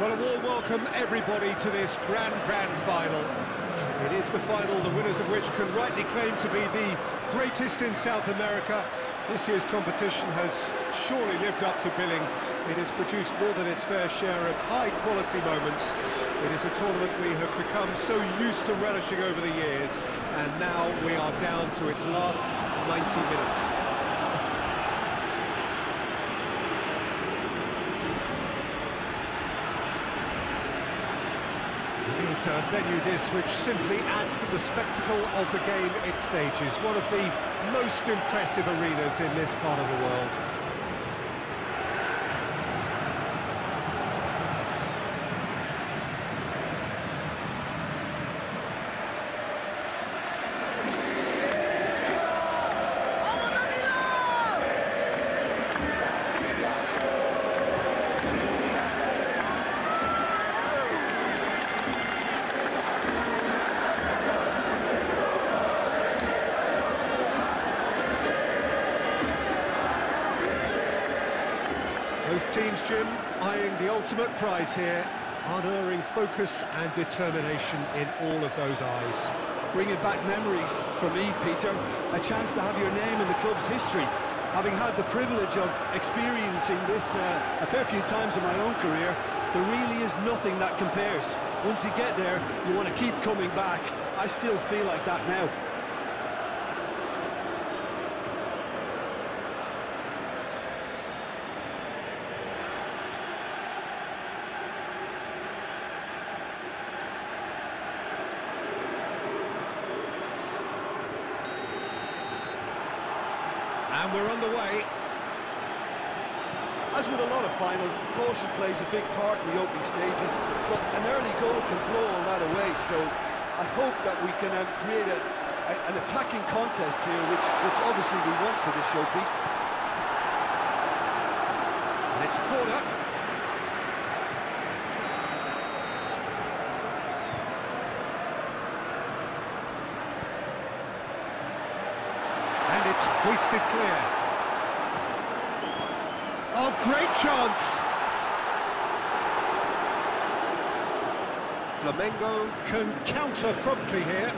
Well, a warm welcome, everybody, to this grand final. It is the final, the winners of which can rightly claim to be the greatest in South America. This year's competition has surely lived up to billing. It has produced more than its fair share of high-quality moments. It is a tournament we have become so used to relishing over the years, and now we are down to its last 90 minutes. It's a venue this which simply adds to the spectacle of the game it stages. One of the most impressive arenas in this part of the world. Both teams, Jim, eyeing the ultimate prize here, unerring focus and determination in all of those eyes. Bringing back memories for me, Peter, a chance to have your name in the club's history. Having had the privilege of experiencing this a fair few times in my own career, there really is nothing that compares. Once you get there, you want to keep coming back. I still feel like that now. And we're on the way. As with a lot of finals, caution plays a big part in the opening stages, but an early goal can blow all that away, so I hope that we can create an attacking contest here, which obviously we want for this showpiece. And it's corner. And it's hoisted clear. Oh, great chance! Flamengo can counter promptly here.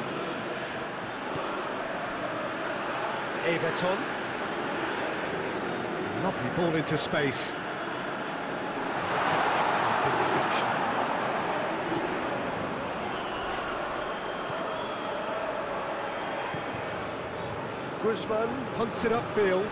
Everton. Lovely ball into space. It's an excellent interception. Guzman punts it upfield.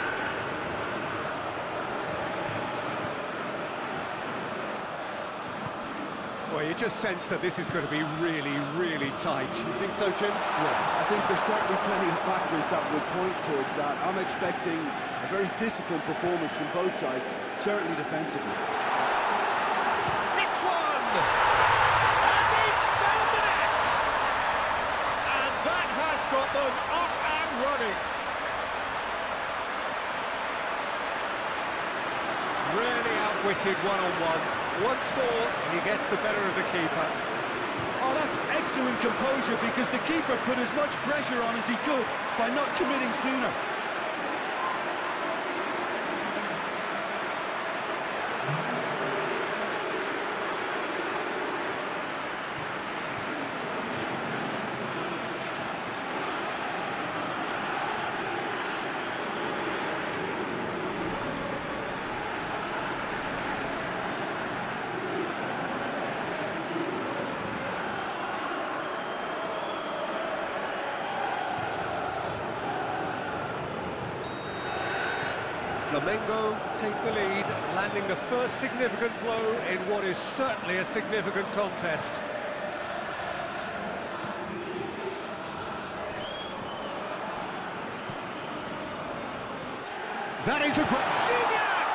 Well, you just sense that this is going to be really, really tight. You think so, Jim? Yeah, I think there's certainly plenty of factors that would point towards that. I'm expecting a very disciplined performance from both sides, certainly defensively. Hits one! And he's found the net! And that has got them up and running. Really outwitted one-on-one. Once more, he gets the better of the keeper. Oh, that's excellent composure, because the keeper put as much pressure on as he could by not committing sooner. Flamengo take the lead, landing the first significant blow in what is certainly a significant contest. That is a great... Gignac!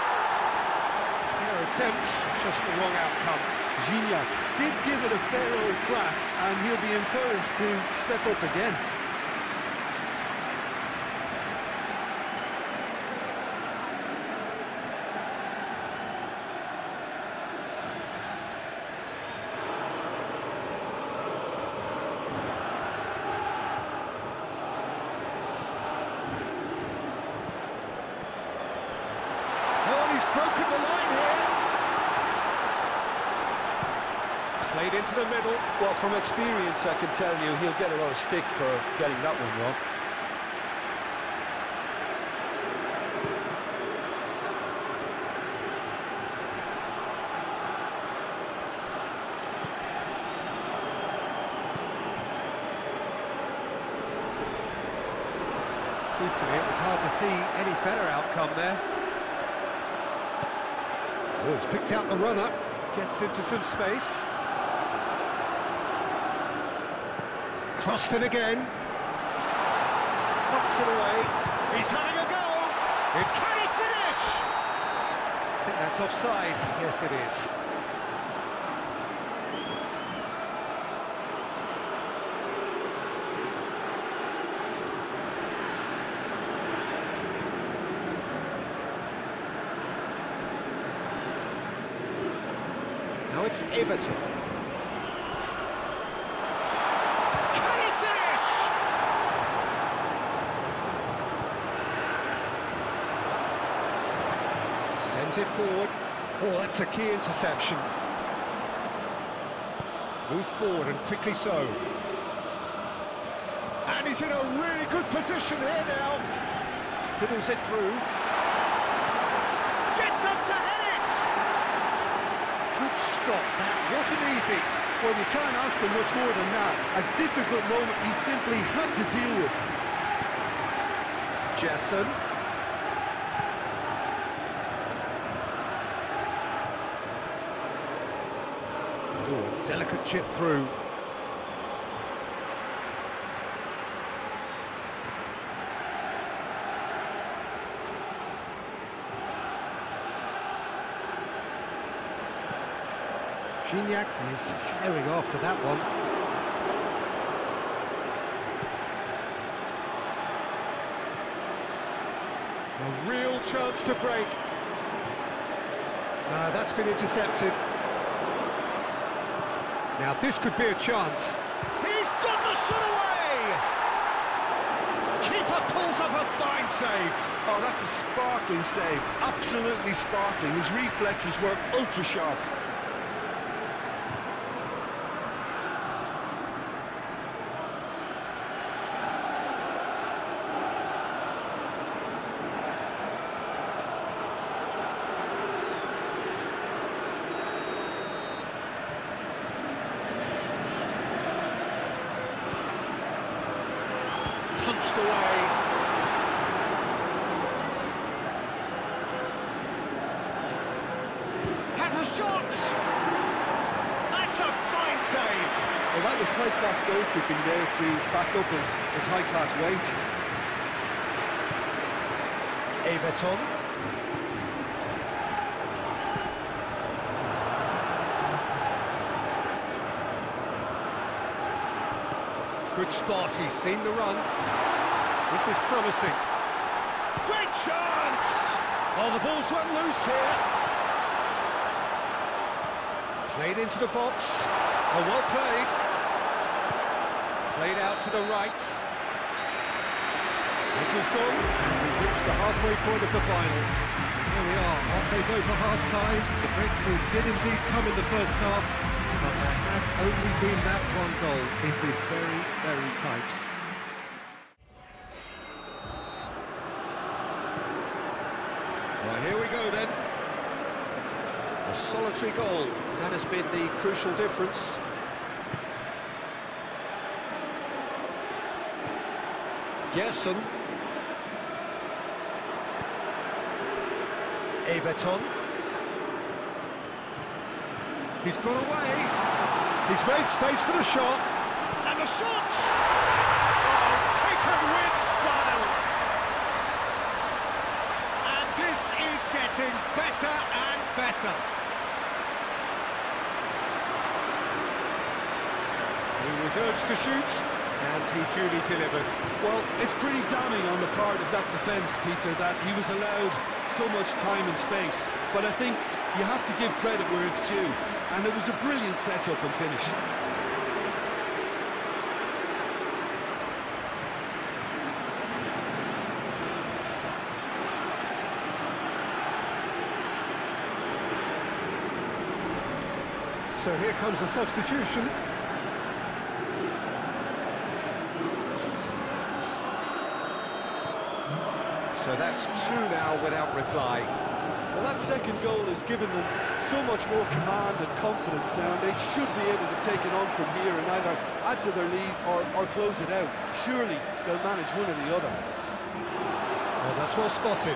Fair attempt, just the wrong outcome. Gignac did give it a fair old crack, and he'll be encouraged to step up again. Broken the line here. Played into the middle. Well, from experience, I can tell you he'll get a lot of stick for getting that one wrong. Truthfully, it was hard to see any better outcome there. Oh, he's picked out the runner, gets into some space. Crossed in again. Knocks it away. He's having a go. Can he finish? I think that's offside. Yes, it is. Now it's Everton. Can he finish? Sends it forward. Oh, that's a key interception. Moved forward and quickly so. And he's in a really good position here now. Fiddles it through. Gets up to head it! Good stop, that wasn't easy. Well, you can't ask for much more than that. A difficult moment he simply had to deal with. Jesson. Oh, delicate chip through. Gignac is herring after that one. A real chance to break. That's been intercepted. Now this could be a chance. He's got the shot away! Keeper pulls up a fine save. Oh, that's a sparkling save. Absolutely sparkling. His reflexes were ultra sharp. Punched away. Has a shot! That's a fine save! Well, that was high-class goalkeeping there to back up his high-class wage. Everton. Good spot, he's seen the run. This is promising. Great chance! Oh, the ball's run loose here. Played into the box. Oh, well played. Played out to the right. Whistle's gone, and we've reached the halfway point of the final. Here we are, off they go for half-time. The breakthrough did indeed come in the first half, but there has only been that one goal. It is very, very tight. Well, here we go then. A solitary goal. That has been the crucial difference. Gerson. Everton. He's gone away. He's made space for the shot. And the shot! Oh, taken with style. And this is getting better and better. He was urged to shoot, and he duly delivered. Well, it's pretty damning on the part of that defence, Peter, that he was allowed so much time and space. But I think you have to give credit where it's due. And it was a brilliant setup and finish. So here comes the substitution. So that's two now without reply. Well, that second goal has given them so much more command and confidence now, and they should be able to take it on from here and either add to their lead or close it out. Surely they'll manage one or the other. Well, that's well spotted.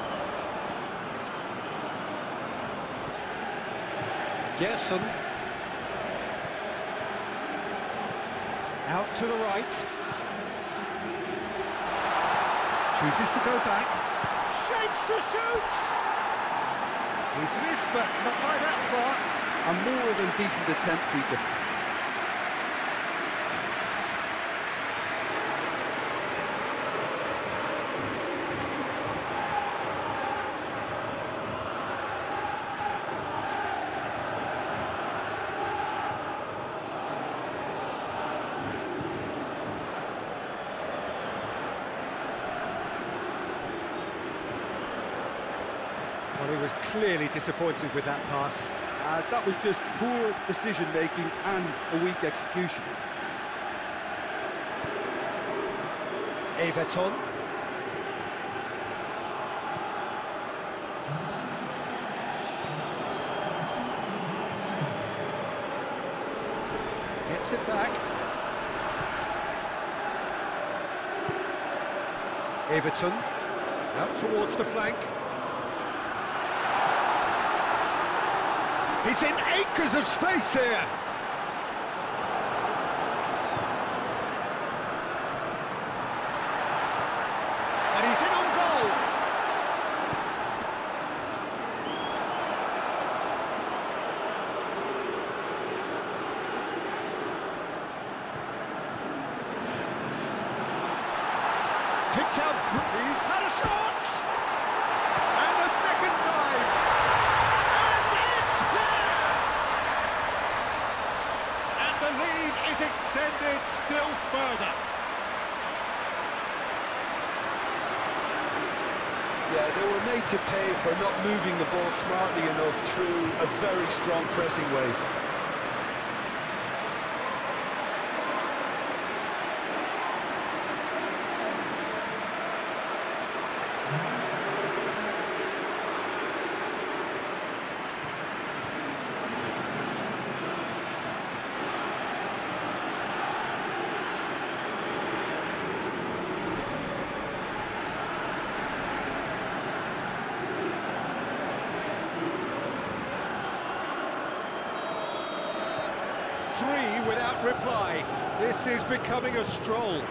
Gerson. Out to the right. Chooses to go back. Shapes to shoot! He's missed, but not by that far. A more than decent attempt, Peter. Well, he was clearly disappointed with that pass. That was just poor decision-making and a weak execution. Everton. Gets it back. Everton. Out towards the flank. He's in acres of space here. And he's in on goal. Picked out, he's had a shot! And the second time! And it's there! And the lead is extended still further. Yeah, they were made to pay for not moving the ball smartly enough through a very strong pressing wave. Three without reply. This is becoming a stroll.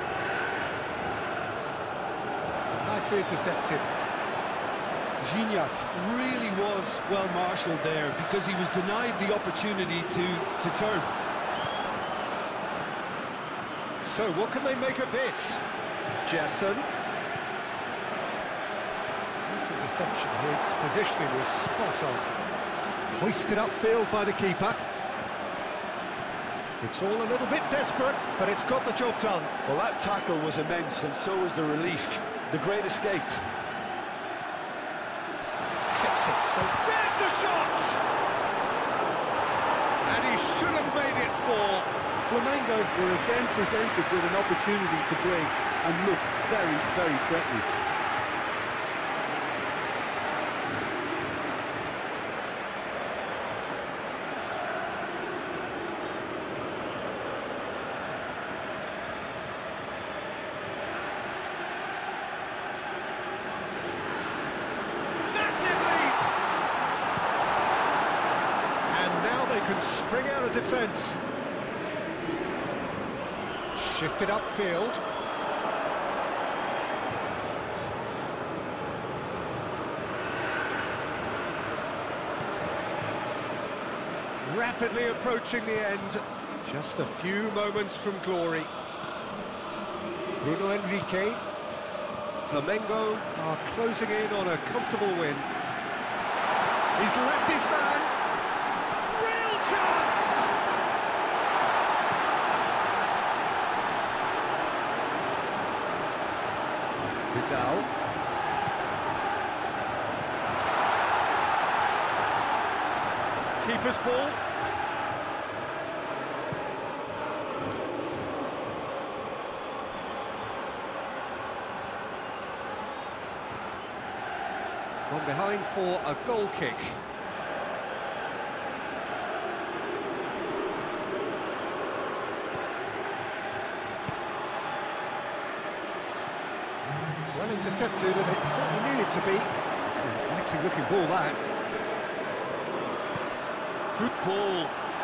Nicely intercepted. Gignac really was well marshalled there because he was denied the opportunity to turn. So what can they make of this? Gerson. This interception, his positioning was spot on. Hoisted upfield by the keeper. It's all a little bit desperate, but it's got the job done. Well, that tackle was immense, and so was the relief. The great escape. Clips it, so there's the shot! And he should have made it fall. Flamengo were again presented with an opportunity to break and look very, very threatening. Can spring out of defence. Shifted upfield. Rapidly approaching the end. Just a few moments from glory. Bruno Enrique. Flamengo are closing in on a comfortable win. He's left his man. Chance! Vidal. Keeper's ball. behind for a goal kick. Well intercepted, and it certainly needed to be. It's an inviting looking ball, that. Good ball.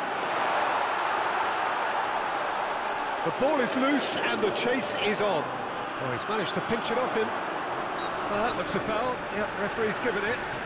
The ball is loose and the chase is on. Oh, he's managed to pinch it off him. That looks a foul. Yep, referee's given it.